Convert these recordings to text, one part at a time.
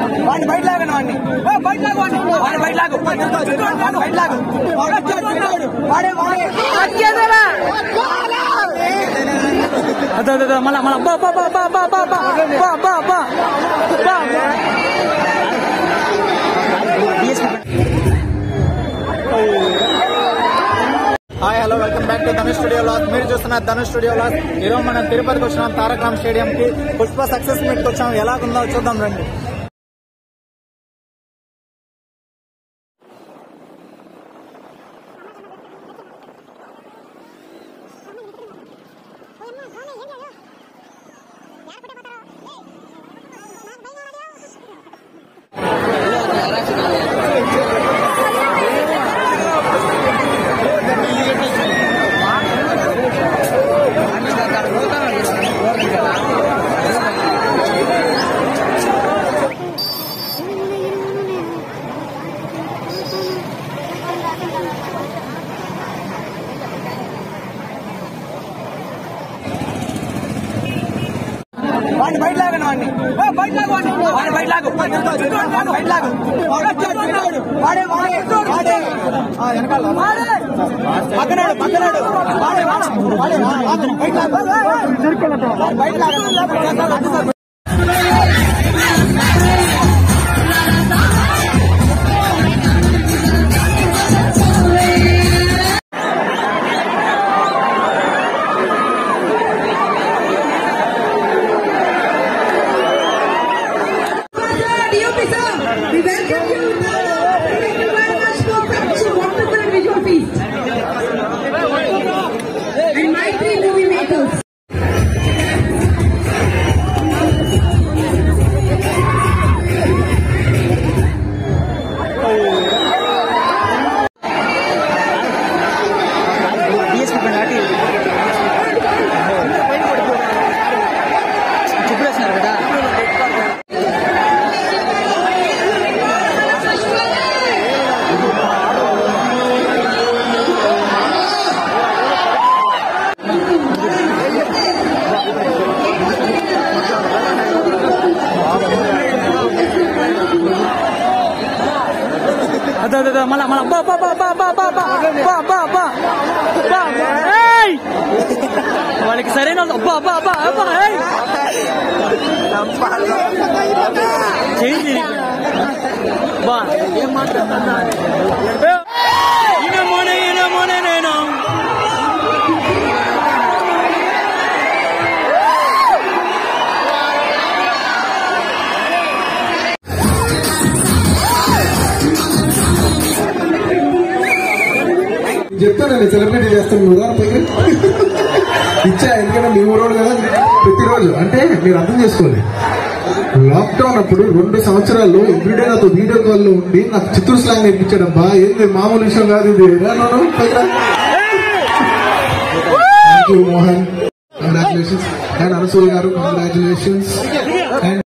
వాడిని బయట లాగండి, వాడిని బయట లాగు, వాడిని బయట లాగు, బయట లాగు. అదే మళ్ళా hi hello welcome back to Dhanush studios. మీరు చూస్తున్నారు ధనుష్ స్టూడియో లాస్. ఈరోజు మనం తిరుపతికి వచ్చినాం, తారక రామ్ స్టేడియం కి పుష్ప సక్సెస్ మీట్ కి వచ్చాం. ఎలాగుందో చూద్దాం రండి. వాడిని బయట లాగండి, వాడిని బయట లాగు, వాడిని బయట లాగు, బయట లాగు. పక్కనాడు బయట లాగండి. We welcome you. Thank you very much for such a wonderful visual feast. And my three movie makers. అదే మళ్ళా వాడికి సరైన ఏం మాట్లాడుతున్నా నేను చెప్తానండి, సెలబ్రిటీ చేస్తాను కదా ఇచ్చా. ఎందుకంటే మీ ఊరోడు కదా ప్రతిరోజు. అంటే మీరు అర్థం చేసుకోండి, లాక్డౌన్ అప్పుడు 2 సంవత్సరాల్లో ఎవ్రీడే నాతో వీడియో కాల్లో ఉండి నాకు చిత్తూరు స్లాంగ్ నేర్పించాడబ్బా. ఏంది మామూలు విషయం కాదు ఇది. Thank you Mohan, congratulations. And Anasuya garu congratulations. And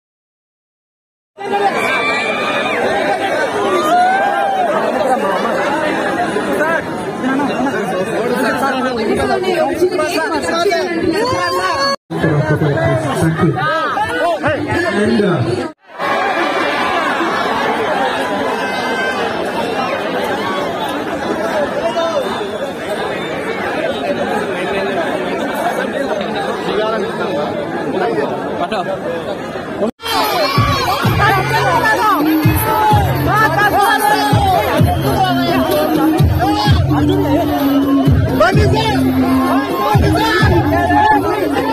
What is it?